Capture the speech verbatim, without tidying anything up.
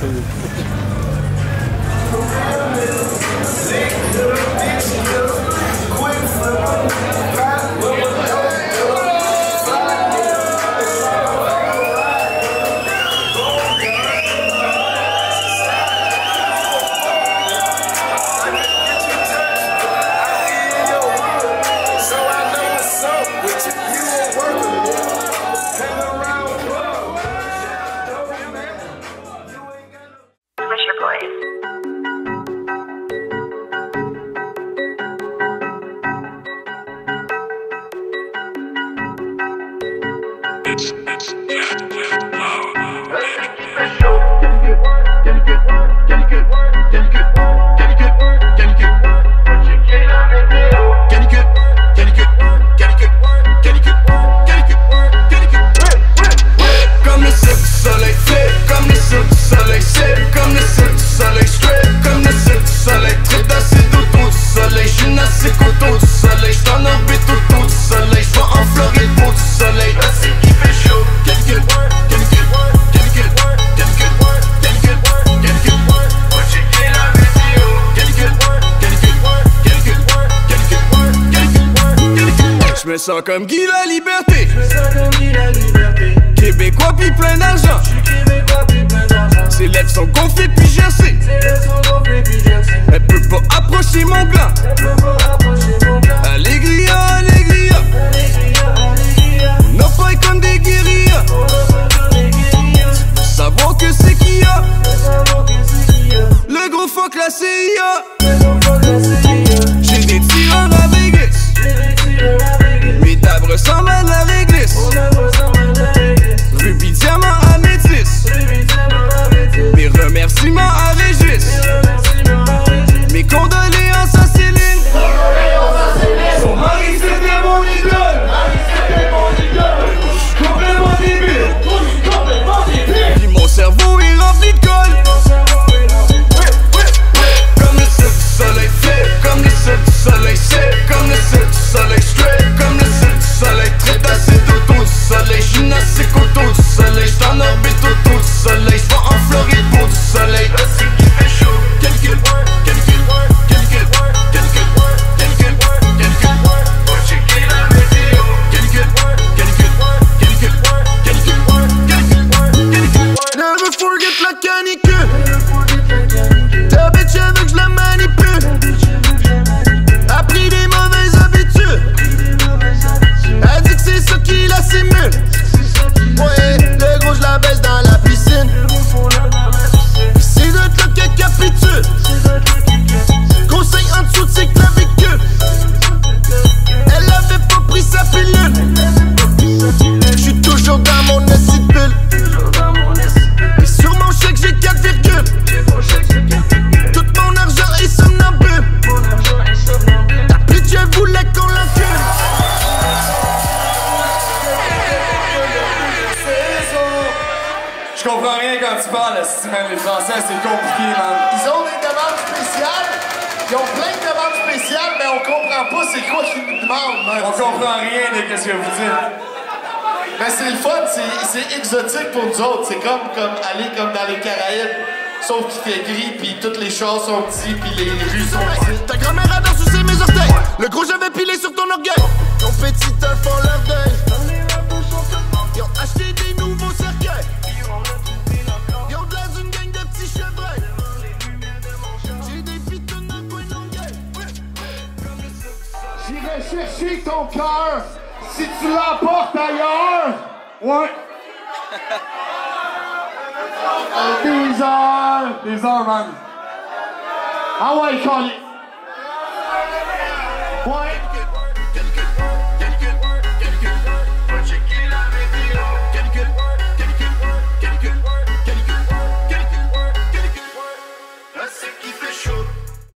Je me sens comme Guy la liberté. Je me sens comme Guy la liberté. Québécois pis plein d'argent. Je suis québécois pis plein d'argent. Ses lèvres sont gonflées puis gercées. Ses lèvres sont gonflées puis gercées. Elle peut pas approcher mon gland. Elle peut pas approcher mon gland. Allegria, allegria. Allegria, allegria. On n'a pas comme des guérillas. On n'a pas comme des guérillas. Tu veux savoir que c'est qui y a. Tu veux savoir que c'est qui y a. Le gros fuck la C I A. Le gros fuck la C I A. J'ai des tireurs à Vegas. J'ai des tireurs à Vegas. Mes tables ressemblent à de la réglisse. Rubis, diamant, améthyste. Mes remerciements à Régis. Mes condoléances à Céline. Son mari c'était mon idole. Complètement débile. Puis mon cerveau est rempli de colle. Comme le ciel du soleil fait. Comme le ciel du soleil c'est. Comme le ciel du soleil straight. Comme le ciel du soleil traite assez autour du soleil. Gymnastique autour du soleil. J'suis en orbite autour du soleil. J'vais en Floride pour du soleil. Là c'est qui fait chaud. Calcul, calcul, calcul, calcul, calcul, calcul. Va checker la météo. Calcul, calcul, calcul, calcul, calcul, calcul. Never forget la canicule. Ta bitch elle veut que j'la manipule. A pris des mauvaises habitudes. Elle dit que c'est ça qui la simule. Ouais, le gros j'la baisse dans la piscine. C'est de là qu'elle capitule. Conseil en dessous de ses clavicules. Elle avait pas pris sa pilule. J'suis toujours dans mon acide bulle. Et sur mon chèque j'ai quatre virgules. Tout mon argent est somnambule. Ta bitch elle voulait qu'on l'encule. Je comprends rien quand tu parles, si même les Français, c'est compliqué, man. Ils ont des demandes spéciales, ils ont plein de demandes spéciales, mais on comprend pas c'est quoi qu'ils nous demandent, man. On comprend rien de ce que vous dites. Mais c'est le fun, c'est exotique pour nous autres. C'est comme, comme aller comme dans les Caraïbes, sauf qu'il fait gris, puis toutes les chars sont petits, puis les rues sont petites. Ta grand-mère adore sucer mes orteils. Le gros j'avais pilé sur ton orgueil. Ton petit œuf font leur deuil. Ils ont acheté des nouveaux cercueils. Ils ont de l'air d'une gang de petits chevreuils. J'ai des pitounes dans le coin de l'orgueil. J'irai chercher ton cœur si tu l'emportes ailleurs. Ouais. Des heures. Des heures, man. Ah ouais, Colin.